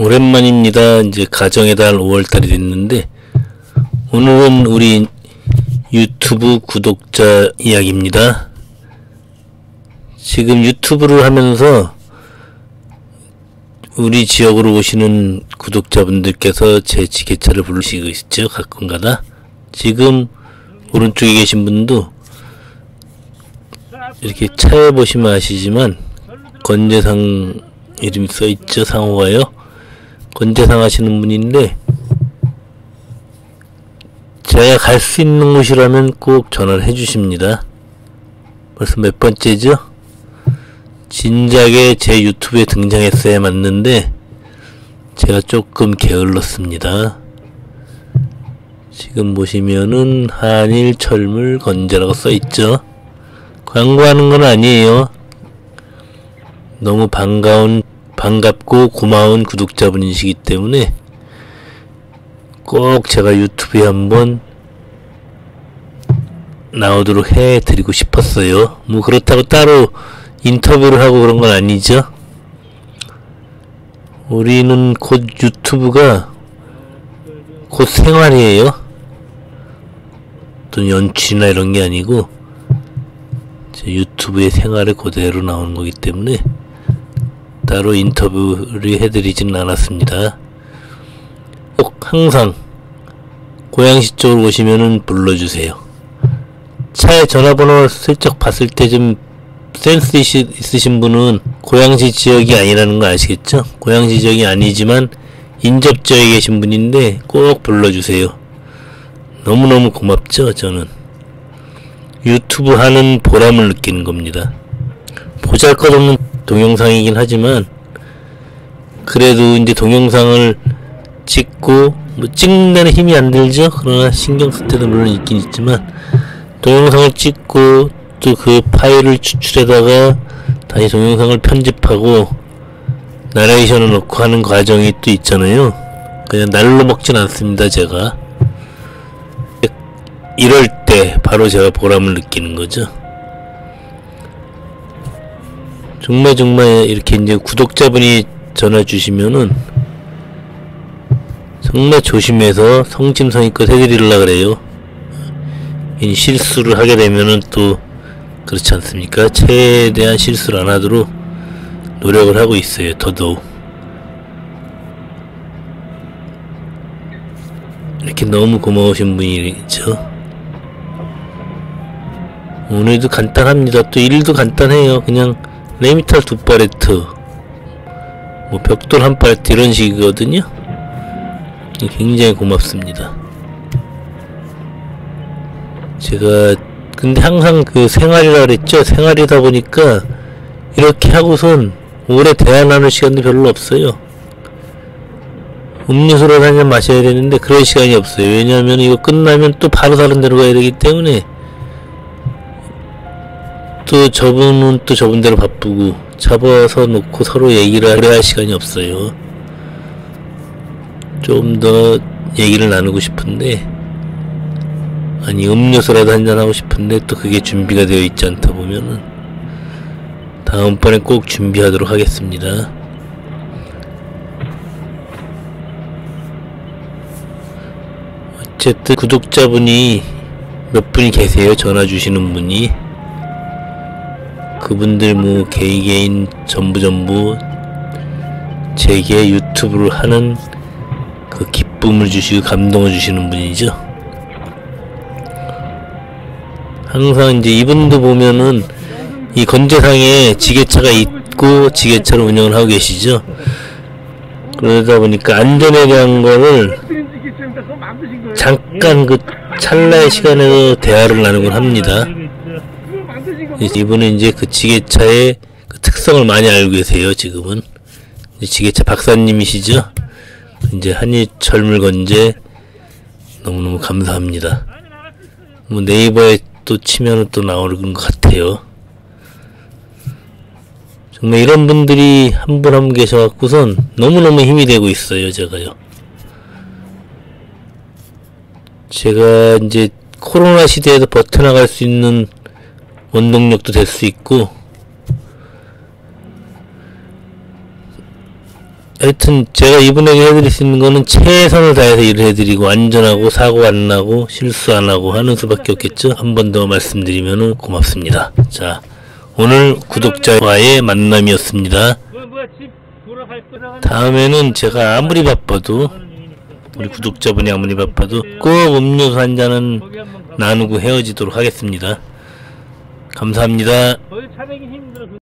오랜만입니다. 이제 가정의 달 5월달이 됐는데 오늘은 우리 유튜브 구독자 이야기입니다. 지금 유튜브를 하면서 우리 지역으로 오시는 구독자분들께서 제 지게차를 부르시고 있죠. 가끔가다. 지금 오른쪽에 계신 분도 이렇게 차에 보시면 아시지만 건재상 이름이 써있죠. 상호가요. 건재상 하시는 분인데 제가 갈 수 있는 곳이라면 꼭 전화를 해주십니다. 벌써 몇 번째죠? 진작에 제 유튜브에 등장했어야 맞는데 제가 조금 게을렀습니다. 지금 보시면은 한일 철물 건재라고 써있죠. 광고하는 건 아니에요. 너무 반갑고 고마운 구독자분이시기 때문에 꼭 제가 유튜브에 한번 나오도록 해드리고 싶었어요. 뭐 그렇다고 따로 인터뷰를 하고 그런 건 아니죠. 우리는 곧 유튜브가 곧 생활이에요. 또 연출이나 이런 게 아니고 제 유튜브의 생활에 그대로 나오는 거기 때문에 따로 인터뷰를 해드리진 않았습니다. 꼭 항상 고양시 쪽으로 오시면은 불러주세요. 차에 전화번호 슬쩍 봤을 때 좀 센스 있으신 분은 고양시 지역이 아니라는 거 아시겠죠? 고양시 지역이 아니지만 인접 지역에 계신 분인데 꼭 불러주세요. 너무너무 고맙죠. 저는 유튜브 하는 보람을 느끼는 겁니다. 보잘것없는 동영상이긴 하지만 그래도 이제 동영상을 찍고 뭐 찍는 데는 힘이 안 들죠. 그러나 신경 쓸 때도 물론 있긴 있지만 동영상을 찍고 또 그 파일을 추출해다가 다시 동영상을 편집하고 나레이션을 넣고 하는 과정이 또 있잖아요. 그냥 날로 먹진 않습니다. 제가 이럴 때 바로 제가 보람을 느끼는 거죠. 정말 이렇게 이제 구독자분이 전화 주시면은 정말 조심해서 성심성의껏 해드리려고 그래요. 실수를 하게 되면은 또 그렇지 않습니까? 최대한 실수를 안 하도록 노력을 하고 있어요. 더더욱 이렇게 너무 고마우신 분이죠. 오늘도 간단합니다. 또 일도 간단해요. 그냥 레미탈 2팔레트 뭐 벽돌 1팔레트 이런 식이거든요. 굉장히 고맙습니다. 제가 근데 항상 그 생활이라 그랬죠. 생활이다 보니까 이렇게 하고선 오래 대화 나눌 시간도 별로 없어요. 음료수를 한 잔 마셔야 되는데 그럴 시간이 없어요. 왜냐하면 이거 끝나면 또 바로 다른 데로 가야 되기 때문에 또 저분은 또 저분대로 바쁘고 잡아서 놓고 서로 얘기를 할 시간이 없어요. 좀 더 얘기를 나누고 싶은데 아니 음료수라도 한잔 하고 싶은데 또 그게 준비가 되어 있지 않다 보면은 다음번에 꼭 준비하도록 하겠습니다. 어쨌든 구독자분이 몇 분이 계세요. 전화 주시는 분이. 그분들 뭐 개인 전부 제게 유튜브를 하는 그 기쁨을 주시고 감동을 주시는 분이죠. 항상 이제 이분도 보면은 이 건재상에 지게차가 있고 지게차를 운영을 하고 계시죠. 그러다 보니까 안전에 대한 거를 잠깐 그 찰나의 시간에도 대화를 나누곤 합니다. 이분은 이제 그 지게차의 그 특성을 많이 알고 계세요. 지금은 지게차 박사님이시죠. 이제 한일철물 건재 너무너무 감사합니다. 뭐 네이버에 또 치면은 또 나오는 것 같아요. 정말 이런 분들이 한 분 한 분 계셔갖고선 너무너무 힘이 되고 있어요. 제가 이제 코로나 시대에도 버텨나갈 수 있는 원동력도 될 수 있고 하여튼 제가 이분에게 해드릴 수 있는 거는 최선을 다해서 일을 해드리고 안전하고 사고 안 나고 실수 안 하고 하는 수밖에 없겠죠. 한 번 더 말씀드리면 고맙습니다. 자, 오늘 구독자와의 만남이었습니다. 다음에는 제가 아무리 바빠도, 우리 구독자분이 아무리 바빠도 꼭 음료수 한 잔은 나누고 헤어지도록 하겠습니다. 감사합니다.